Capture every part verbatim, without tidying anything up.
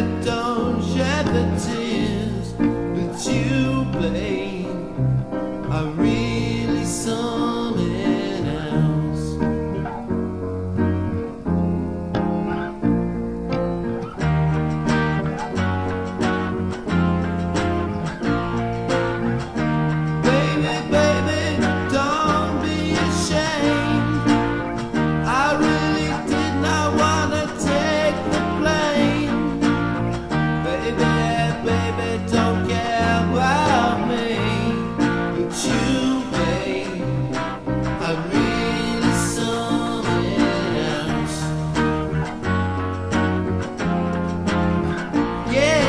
don't shed the tears that you blame. I'm really something else. Baby, baby, don't be ashamed. I really did not want to take the blame. Baby, baby, don't care about me, but you, babe, I'm really something else. Yeah.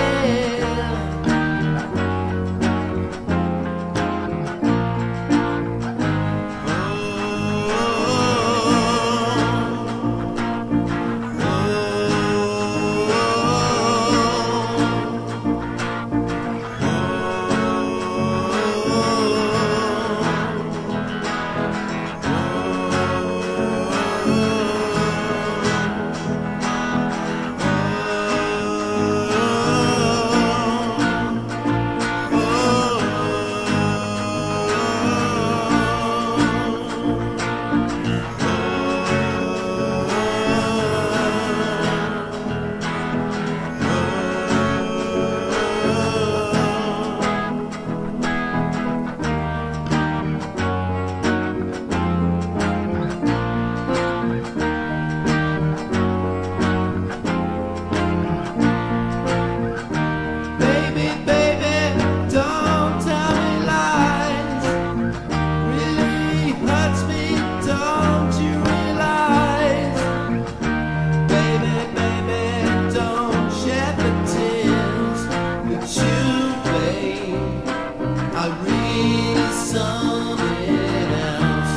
Baby, baby, don't tell me lies. Really hurts me, don't you realize? Baby, baby, don't shed the tears that you, babe, I'm really something else.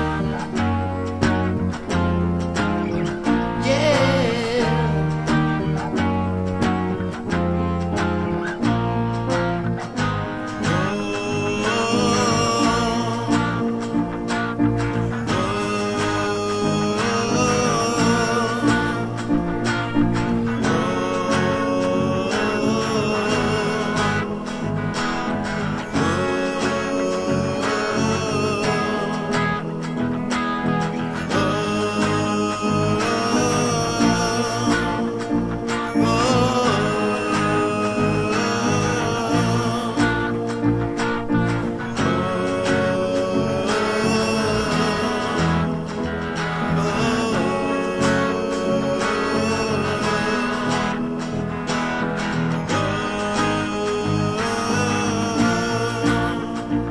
Yeah.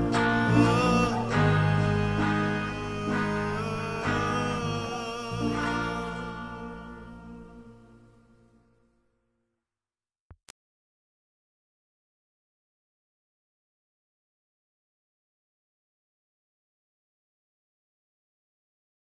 Oh,